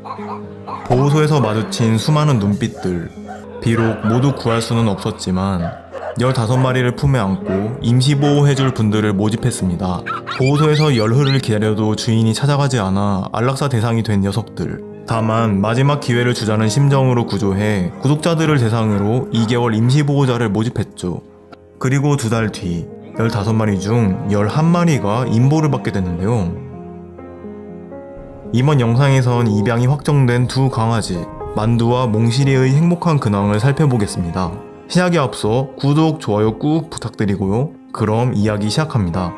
보호소에서 마주친 수많은 눈빛들. 비록 모두 구할 수는 없었지만 15마리를 품에 안고 임시보호해줄 분들을 모집했습니다. 보호소에서 열흘을 기다려도 주인이 찾아가지 않아 안락사 대상이 된 녀석들. 다만 마지막 기회를 주자는 심정으로 구조해 구독자들을 대상으로 2개월 임시보호자를 모집했죠. 그리고 2달 뒤 15마리 중 11마리가 임보를 받게 됐는데요. 이번 영상에선 입양이 확정된 두 강아지 만두와 몽실이의 행복한 근황을 살펴보겠습니다. 시작에 앞서 구독, 좋아요 꾹 부탁드리고요. 그럼 이야기 시작합니다.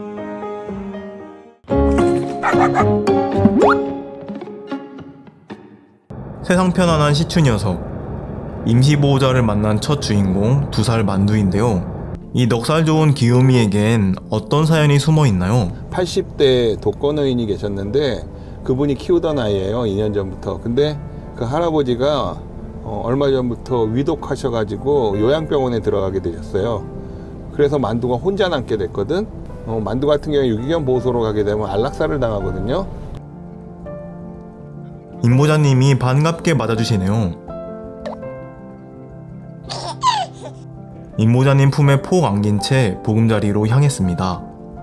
세상 편안한 시추 녀석. 임시보호자를 만난 첫 주인공 2살 만두인데요. 이 넉살 좋은 귀요미에겐 어떤 사연이 숨어 있나요? 80대 독거노인이 계셨는데 그분이 키우던 아이예요. 2년 전부터. 근데 그 할아버지가 얼마 전부터 위독하셔가지고 요양병원에 들어가게 되셨어요. 그래서 만두가 혼자 남게 됐거든. 만두 같은 경우에 유기견 보호소로 가게 되면 안락사를 당하거든요. 임보자님이 반갑게 맞아주시네요. 임보자님 품에 폭 안긴 채 보금자리로 향했습니다.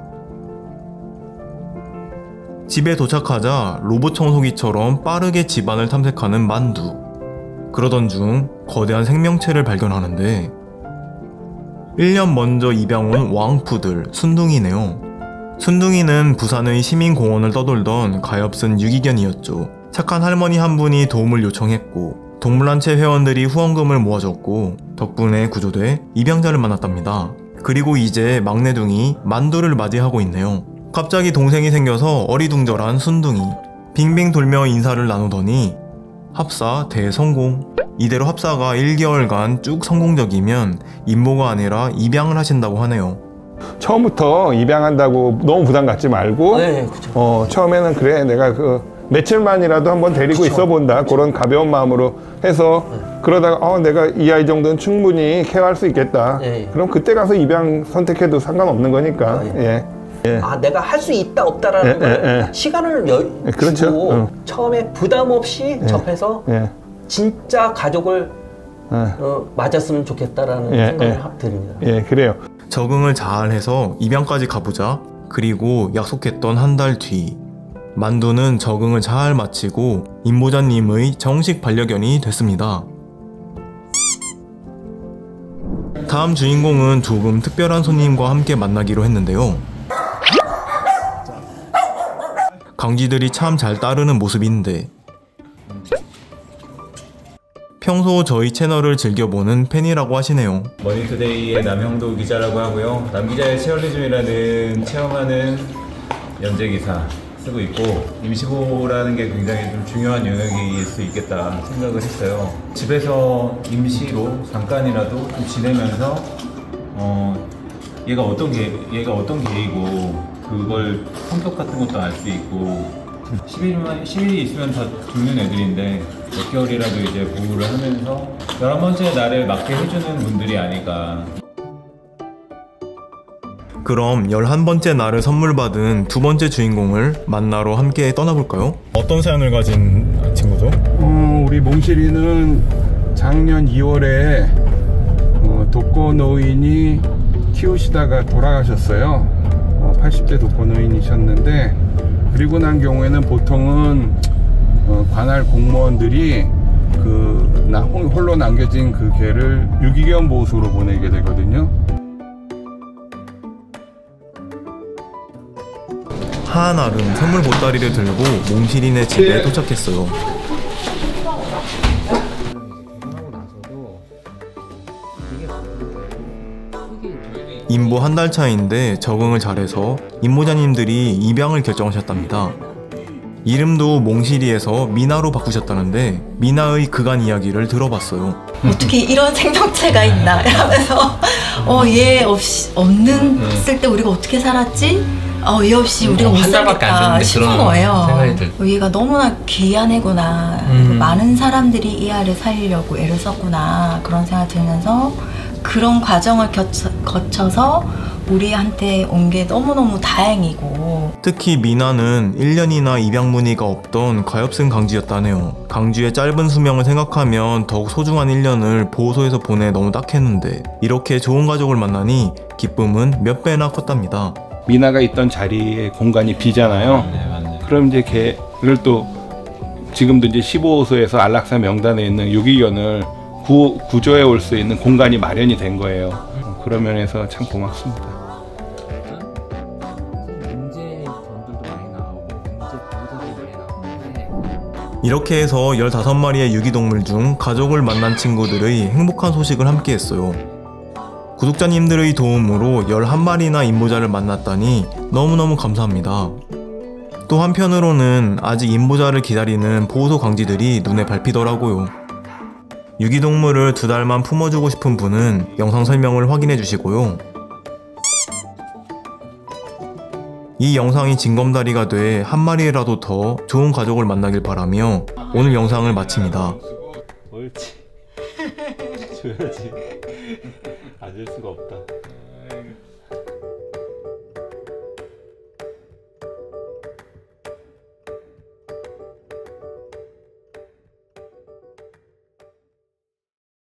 집에 도착하자 로봇 청소기처럼 빠르게 집안을 탐색하는 만두. 그러던 중 거대한 생명체를 발견하는데 1년 먼저 입양 온 왕푸들 순둥이네요. 순둥이는 부산의 시민공원을 떠돌던 가엾은 유기견이었죠. 착한 할머니 한 분이 도움을 요청했고 동물단체 회원들이 후원금을 모아줬고 덕분에 구조돼 입양자를 만났답니다. 그리고 이제 막내둥이 만두를 맞이하고 있네요. 갑자기 동생이 생겨서 어리둥절한 순둥이. 빙빙 돌며 인사를 나누더니 합사 대성공. 이대로 합사가 1개월간 쭉 성공적이면 임보가 아니라 입양을 하신다고 하네요. 처음부터 입양한다고 너무 부담 갖지 말고 네, 그쵸. 처음에는 그래 내가 며칠만이라도 한번 데리고 있어 본다. 그런 가벼운 마음으로 해서 그러다가 내가 이 아이 정도는 충분히 케어할 수 있겠다. 그럼 그때 가서 입양 선택해도 상관없는 거니까. 내가 할 수 있다 없다라는 걸 시간을 그렇죠. 주고 처음에 부담 없이 접해서 진짜 가족을 맞았으면 좋겠다라는 생각을 드립니다. 그래요. 적응을 잘해서 입양까지 가보자. 그리고 약속했던 한 달 뒤 만두는 적응을 잘 마치고 임보자님의 정식 반려견이 됐습니다. 다음 주인공은 조금 특별한 손님과 함께 만나기로 했는데요. 강쥐들이 참 잘 따르는 모습인데 평소 저희 채널을 즐겨보는 팬이라고 하시네요. 머니투데이의 남형도 기자라고 하고요. 남기자의 체어리즘이라는 체험하는 연재기사 쓰고 있고 임시보호라는 게 굉장히 좀 중요한 영역일 수 있겠다 생각을 했어요. 집에서 임시로 잠깐이라도 좀 지내면서 얘가 어떤 개이고 그걸 성격 같은 것도 알 수 있고 10일이 있으면 다 죽는 애들인데 몇 개월이라도 이제 보호를 하면서 11번째 날에 맞게 해주는 분들이 아닐까. 그럼 11번째 날을 선물 받은 두 번째 주인공을 만나러 함께 떠나볼까요? 어떤 사연을 가진 친구죠? 우리 몽실이는 작년 2월에 독거노인이 키우시다가 돌아가셨어요. 80대 독거노인이셨는데 그리고 난 경우에는 보통은 관할 공무원들이 홀로 남겨진 그 개를 유기견 보호소로 보내게 되거든요. 한알은 선물 보따리를 들고 몽실이네 집에 도착했어요. 임보 한 달 차인데 적응을 잘해서 임보자님들이 입양을 결정하셨답니다. 이름도 몽실이에서 미나로 바꾸셨다는데 미나의 그간 이야기를 들어봤어요. 어떻게 이런 생명체가 있나 하면서 얘 없는 때 우리가 어떻게 살았지? 얘 없이 우리가 못 살겠다 싶은 거예요. 얘가 너무나 귀한 애구나. 많은 사람들이 이 아이를 살리려고 애를 썼구나 그런 생각이 들면서 그런 과정을 거쳐서 우리한테 온 게 너무너무 다행이고 특히 미나는 1년이나 입양 문의가 없던 가엾은 강쥐였다네요. 강쥐의 짧은 수명을 생각하면 더욱 소중한 1년을 보호소에서 보내 너무 딱했는데 이렇게 좋은 가족을 만나니 기쁨은 몇 배나 컸답니다. 미나가 있던 자리에 공간이 비잖아요. 네, 맞네. 그럼 이제 걔를 또 지금도 이제 15호소에서 안락사 명단에 있는 유기견을 구조해 올 수 있는 공간이 마련이 된 거예요. 그런 면에서 참 고맙습니다. 이렇게 해서 15마리의 유기동물 중 가족을 만난 친구들의 행복한 소식을 함께 했어요. 구독자님들의 도움으로 11마리나 임보자를 만났다니 너무너무 감사합니다. 또 한편으로는 아직 임보자를 기다리는 보호소 강쥐들이 눈에 밟히더라고요. 유기동물을 2달만 품어주고 싶은 분은 영상 설명을 확인해 주시고요. 이 영상이 징검다리가 돼 한 마리라도 더 좋은 가족을 만나길 바라며 오늘 영상을 마칩니다. 옳지. 줘야지. 가질 수가 없다.